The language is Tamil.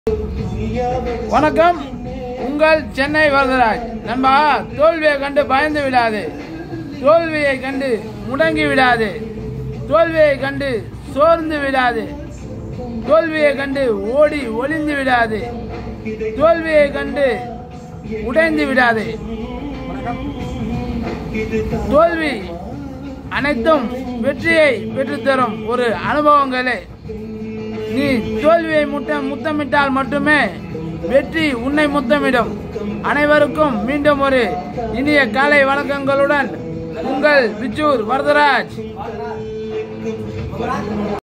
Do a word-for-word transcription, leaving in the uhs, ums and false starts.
வணக்கம், உங்கள் சென்னை வரதராஜ். நண்பா, தோல்வியை கண்டு பயந்து விடாது, தோல்வியை கண்டு முடங்கி விடாது, தோல்வியை கண்டு சோர்ந்து விடாது, தோல்வியை கண்டு ஓடி ஒளிந்து விடாது, தோல்வியை கண்டு உடைந்து விடாது. தோல்வி அனைத்தும் வெற்றியை பெற்றுத்தரும் ஒரு அனுபவங்களே. நீ தோல்வியை முட்ட முத்தமிட்டால் மட்டுமே வெற்றி உன்னை முத்தமிடும். அனைவருக்கும் மீண்டும் ஒரு இனிய காலை வணக்கங்களுடன் உங்கள் விச்சூர் வரதராஜ்.